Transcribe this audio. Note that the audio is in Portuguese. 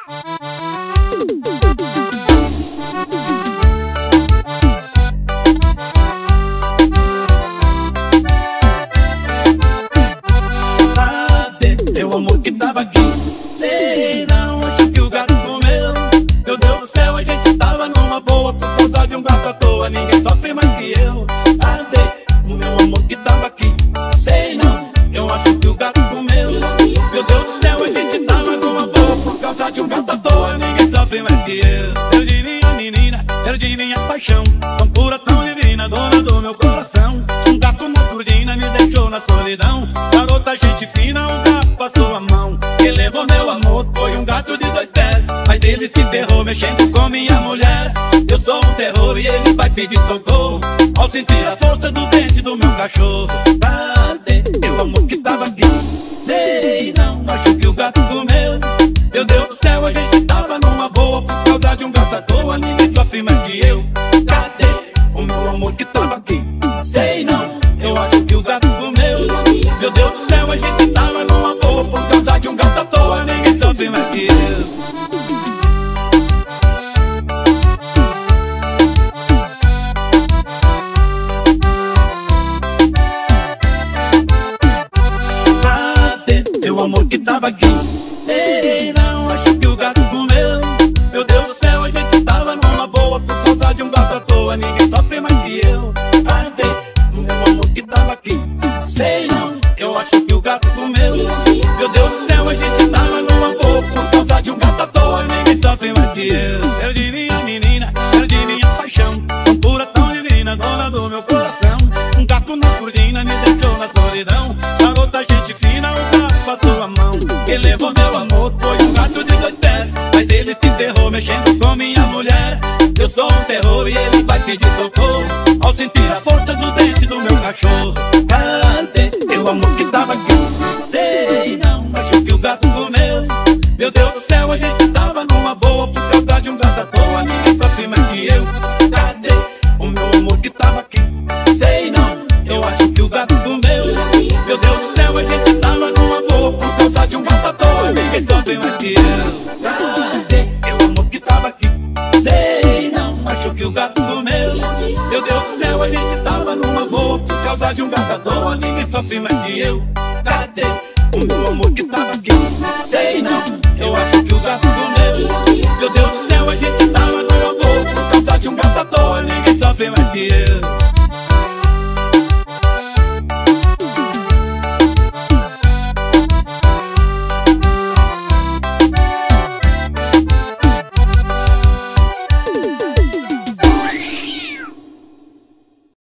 Cadê meu amor que tava aqui? Sei não, acho que o gato comeu. Meu Deus do céu, a gente tava numa boa por causa de um gato à toa. Ninguém sofre mais que eu. Cadê o meu amor que tava aqui? Sei não, eu acho que o gato comeu. Meu Deus do céu, a gente tava numa boa por causa de um gato à toa. Ninguém sofre mais que eu. Cheiro de minha menina, cheiro de minha paixão, tão pura, tão divina, dona do meu coração. Um gato na cortina me deixou na solidão. Garota, gente fina, o gato passou a mão. Quem levou meu amor foi um gato de 2 pés, mas ele se ferrou mexendo com minha mulher. Eu sou um terror e ele vai pedir socorro ao sentir a força do dente do meu cachorro. Cadê meu amor que tava aqui? Sei não, acho que o gato comeu. Meu Deus do céu, a gente tava numa boa por causa de um gato à toa. Ninguém sofre mais que eu. Cadê o meu amor que tava aqui? Sei não, eu acho que o gato comeu. Meu Deus do céu, a gente tava numa boa por causa de um gato à toa. Ninguém sofre mais que eu. Meu amor que tava aqui, sei não, acho que o gato comeu. Meu Deus do céu, a gente tava numa boa por causa de um gato à toa. Ninguém sofre mais que eu. Cadê o meu amor que tava aqui? Sei não, eu acho que o gato comeu. Meu Deus do céu, a gente tava numa boa por causa de um gato à toa. Ninguém sofre mais que eu. Cheiro de minha menina, cheiro de minha paixão, tão pura, tão divina, dona do meu coração. Um gato na cortina me deixou na solidão. Garota, gente fina, o gato passou a mão. Quem levou meu amor foi um gato de 2 pés, mas ele se ferrou mexendo com minha mulher. Eu sou um terror e ele vai pedir socorro ao sentir a força do dente do meu cachorro. Cadê meu amor que tava aqui? Sei não, acho que o gato comeu. Meu Deus do céu, a gente tava numa boa por causa de um gato à toa. Ninguém sofre mais que eu. Cadê o meu amor que tava aqui? Sei não, eu acho que o gato comeu. Meu Deus do céu, a gente tava numa boa por causa de um gato à toa. Ninguém sofre mais que eu. Cadê meu amor que tava aqui? Sei não, acho que o gato comeu. Meu Deus do céu, a gente tava numa boa por causa de um gato à toa. Ninguém sofre mais que eu. Cadê o meu amor que tava aqui? Sei não, eu acho que o gato comeu. Meu Deus do céu, a gente tava numa boa por causa de um gato à toa. Ninguém sofre mais que eu.